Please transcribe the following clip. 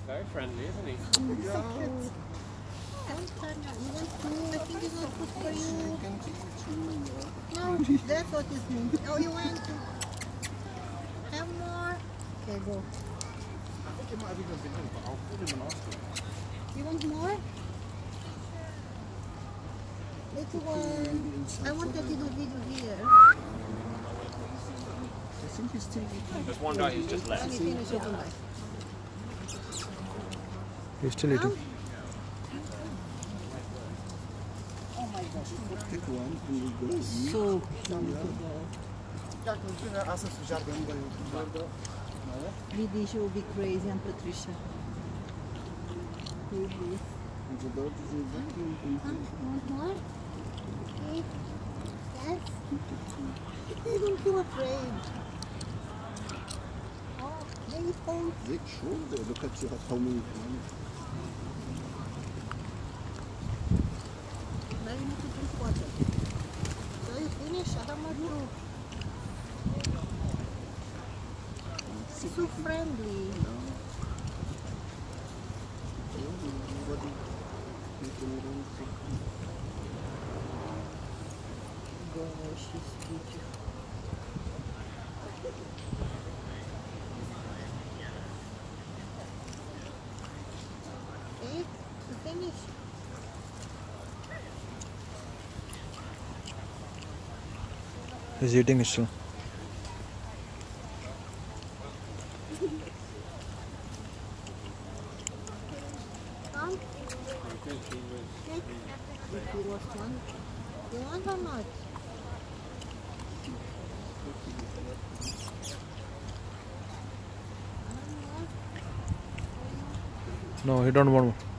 Very friendly, isn't he? Yeah. So cute. You want food? I think it's not good for you. No, that's what it means. Oh, you want to have more? Okay, go. I think it might have even been in, but I'll call him and ask him. You want more? Little one. I wanted to do video here. I think he's taking. There's one guy who's just left. Let me finish it tonight. He's still eating. Oh my gosh. Pick one and we go. So comfortable. Vidisha will be crazy and Patricia. Baby. Want more? Okay. Yes? You don't feel afraid. Oh, baby phone. Look at you, how many. Now you need to drink water. So you finish? I have more too. So friendly. Gosh, she's beautiful. Okay, you finish. He's eating still. Come. If you lost one, you want or not? No, he don't want more.